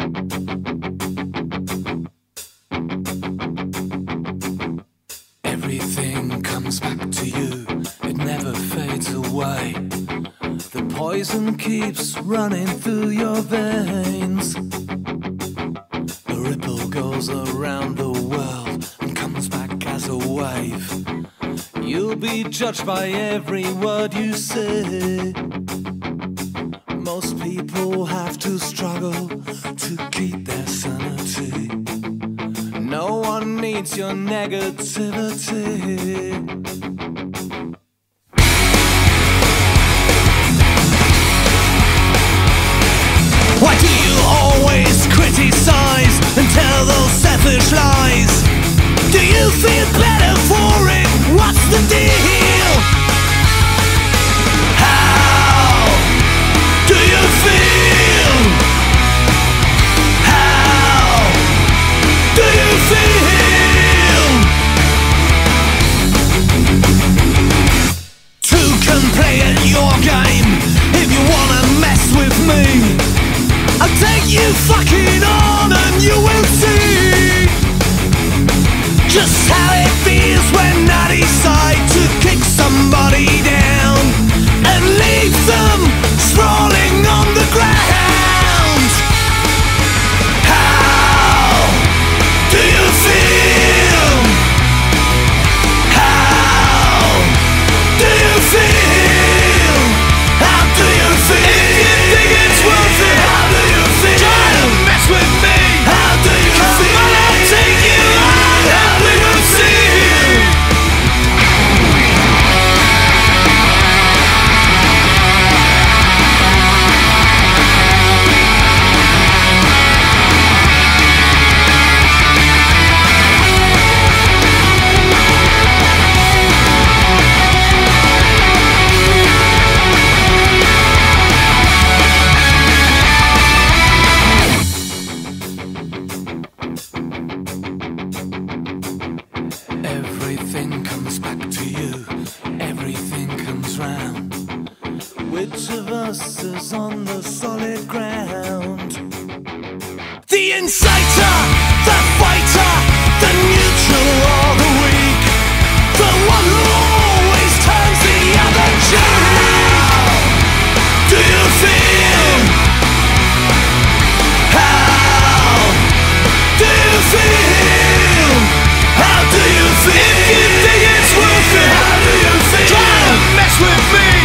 Everything comes back to you, it never fades away. The poison keeps running through your veins. The ripple goes around the world and comes back as a wave. You'll be judged by every word you say. Most people have to struggle to keep their sanity. No one needs your negativity. Why do you always criticize and tell those selfish lies? Do you feel better for it? What's the deal? How do you feel? How do you feel? Two can play at your game if you wanna mess with me. I'll take you fucking on and you will see just how it feels when I decide to kick somebody down and leave them sprawling on the ground. How do you feel? How do you feel? How do you feel? If you think it's worth it, how do you feel? Try to mess with me. How do you feel? Come on, I'll take you on. How do you feel? Everything comes back to you, everything comes round. Which of us is on the solid ground? The inciter, the fighter, the neutral or the weak, the one who always turns the other cheek. Do you feel? How do you feel? How do you feel? If you think it's worth it, how do you feel? Try to mess with me.